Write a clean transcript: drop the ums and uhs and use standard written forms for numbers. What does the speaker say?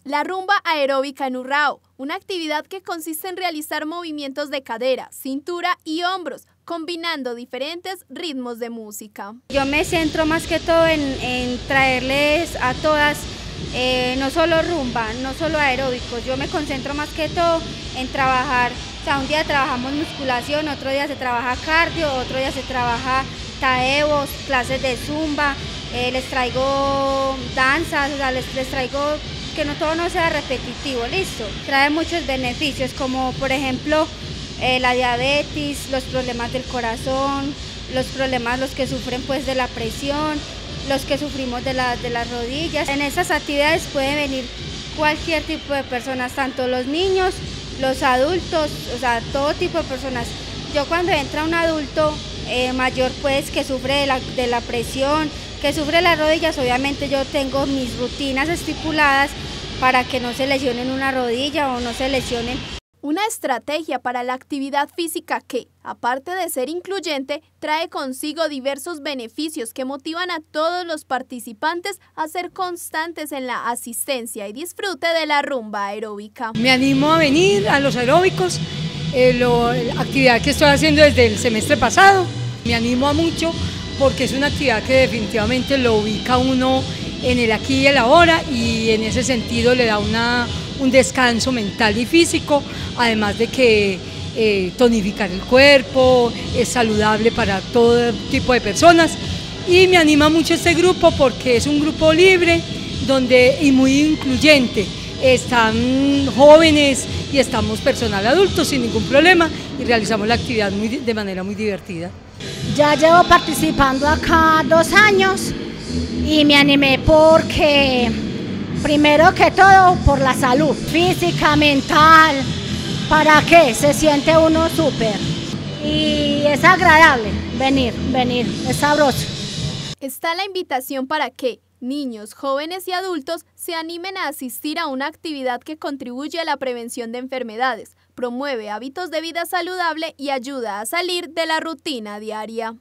La rumba aeróbica en Urrao, una actividad que consiste en realizar movimientos de cadera, cintura y hombros, combinando diferentes ritmos de música. Yo me centro más que todo en traerles a todas, no solo rumba, no solo aeróbicos, yo me concentro más que todo en trabajar, o sea, un día trabajamos musculación, otro día se trabaja cardio, otro día se trabaja taebos, clases de zumba, les traigo danzas, o sea, les traigo que no todo no sea repetitivo, listo. Trae muchos beneficios como por ejemplo la diabetes, los problemas del corazón, los problemas los que sufren pues de la presión, los que sufrimos de las rodillas. En estas actividades puede venir cualquier tipo de personas, tanto los niños, los adultos, o sea, todo tipo de personas. Yo cuando entra un adulto mayor pues que sufre de la presión, que sufre las rodillas, obviamente yo tengo mis rutinas estipuladas para que no se lesionen una rodilla o no se lesionen. Una estrategia para la actividad física que, aparte de ser incluyente, trae consigo diversos beneficios que motivan a todos los participantes a ser constantes en la asistencia y disfrute de la rumba aeróbica. Me animo a venir a los aeróbicos, la actividad que estoy haciendo desde el semestre pasado. Me animo a mucho porque es una actividad que definitivamente lo ubica uno en el aquí y el ahora y en ese sentido le da un descanso mental y físico, además de que tonificar el cuerpo, es saludable para todo tipo de personas y me anima mucho este grupo porque es un grupo libre y muy incluyente. Están jóvenes y estamos personal adulto sin ningún problema y realizamos la actividad de manera muy divertida. Ya llevo participando acá 2 años y me animé porque, primero que todo, por la salud física, mental, para que se siente uno súper y es agradable venir, es sabroso. Está la invitación para que niños, jóvenes y adultos se animen a asistir a una actividad que contribuye a la prevención de enfermedades, promueve hábitos de vida saludable y ayuda a salir de la rutina diaria.